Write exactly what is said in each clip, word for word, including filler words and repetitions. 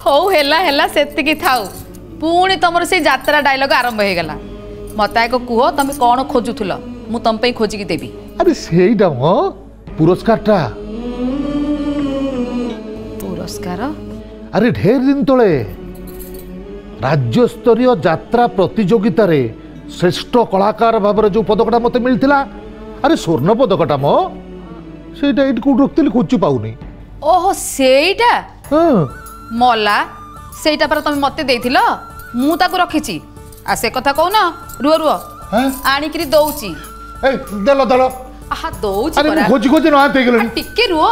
हौ हेला हेला सेतिकी थाउ पुणी तुम से यात्रा डायलॉग आरंभ हो गला मत एक कुह तुम कौन खोजुल मु तुम पे खोजिकी देवी। अरे सेईटा म पुरस्कारटा पुरस्कार अरे ढेर दिन तले राज्य स्तरीय यात्रा प्रतियोगिता रे श्रेष्ठ कलाकार भाव जो पदकटा मत मिलता अरे स्वर्ण पदकटा मो सेटा एट को रखतली खोजु पाउनी। ओहो सेटा हां मला सेटा पर तुम मते देथिलो मु ताको रखिची आ से कथा कहू ना रुओ रुओ आनी करी दउची ए दलो दलो आहा दउची अरे मु खोजी खोजी ना ते गेलनी टिके रुओ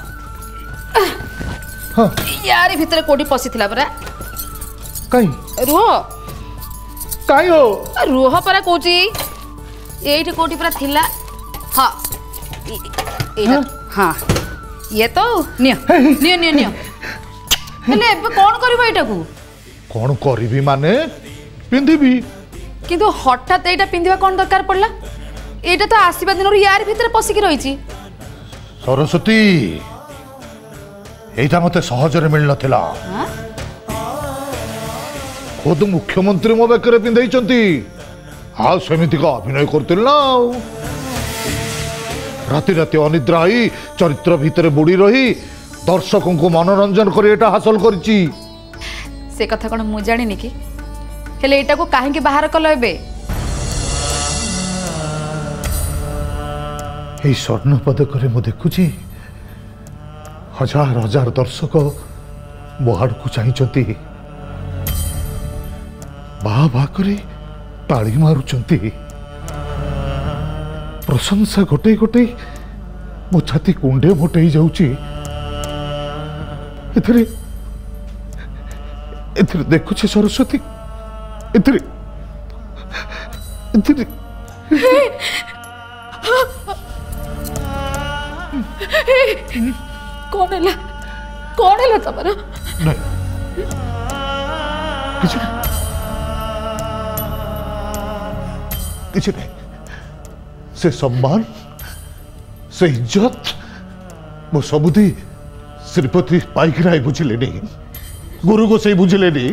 हां यार भीतर कोडी पसिथिला परा काई रुओ काई हो रुह परा कोची एठी कोडी परा थिला हां एटा हां ये तो नियो नियो नियो नियो हेले एबे कोन करबो एटा को कोन करबी माने पिंदिबी किंतु हठात एटा पिंदिबा कोन दरकार पड़ला एटा तो आसीबा दिन यार भीतर पसिकी रहिची। सरस्वती एटा मते सहज रे मिल नथिला खुद मुख्यमंत्री मो बेकरे पिंदैचंती आ समिति का अभिनय करतिल ना राति राति अनिद्रा ही चरित्र भीतर बुड़ी रही दर्शकों को मनोरंजन कर एटा हासिल करची। से कथा कोन मु जानिनी कि हेले एटा को काहे के बाहर कलो एबे ए स्वर्ण पदक रे मु देखुची हजार हजार दर्शक मोहाड़ को चाहिचंती बा बा करे ताली मारुचंती प्रशंसा गोटे गोटे मो छाती कुंडे मोटे जाऊची एथरे एथरे देखुची सरस्वती एथरे एथरे कौन है ला कौन है ला तमरा नहीं किसी किसी नहीं से सम्मान से इज्जत मो सबुदी श्रीपति पाइकराय बुझिले नहीं गुरु को से बुझिले नहीं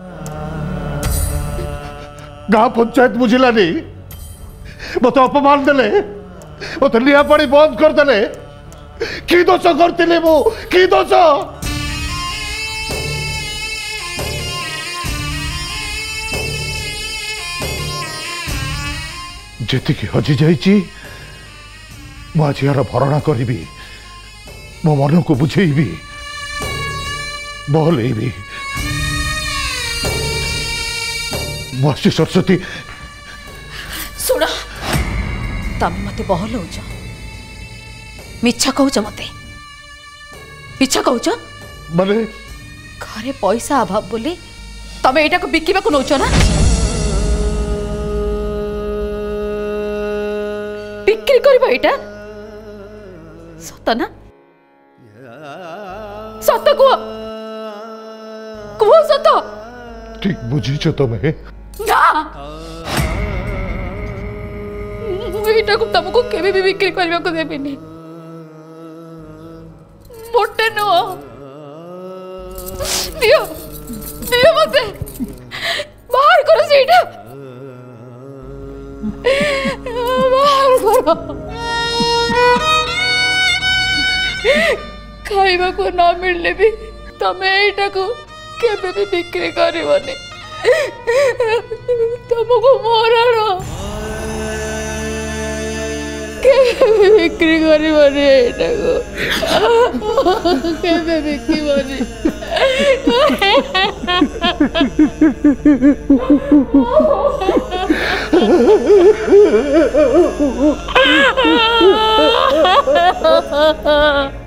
गाँव पंचायत बुझिला नहीं मत अपमान देले मत लिया पानी बंद कर देले की दोष करते मु की दोष जेतिकी हजि जाइची मु आज यार भरणा करी मो मन को बुझेबी बहलेबी मुझे सरस्वती सुन तम मते बहलौच मिछा कहूच मते मिछा कहूच माने घरे पैसा अभाव बोली तमे एटा को बिकिबा को नौच ना बिक्री करबा एटा सत ना सत को को सत ठीक बुझीछ तमे ना एटा को तुमको केबे भी बिक्री करबा को देबेनी मोटे नो दियो दियो मते बाहर करो सीटा बाहर करो खाइबा को ना मिलले भी तमे एटा को केबे भी बिक्री करबनी तुमको मोरानो केबे बिक्री करबनी एटा को केबे बिक्री बनी Ha ha ha ha!